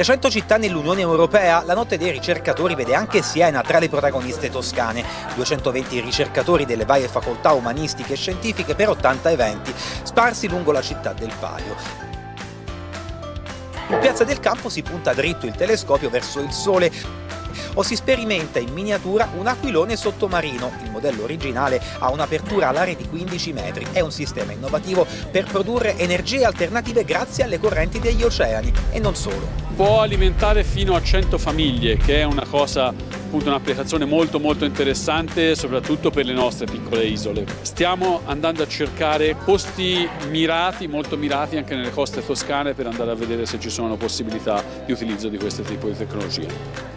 300 città nell'Unione Europea, la notte dei ricercatori vede anche Siena tra le protagoniste toscane. 220 ricercatori delle varie facoltà umanistiche e scientifiche per 80 eventi, sparsi lungo la città del Palio. In Piazza del Campo si punta dritto il telescopio verso il Sole o si sperimenta in miniatura un aquilone sottomarino. Il modello originale ha un'apertura alare di 15 metri. È un sistema innovativo per produrre energie alternative grazie alle correnti degli oceani e non solo. Può alimentare fino a 100 famiglie, che è una cosa, appunto, un'applicazione molto interessante, soprattutto per le nostre piccole isole. Stiamo andando a cercare posti mirati, molto mirati anche nelle coste toscane, per andare a vedere se ci sono possibilità di utilizzo di questo tipo di tecnologia.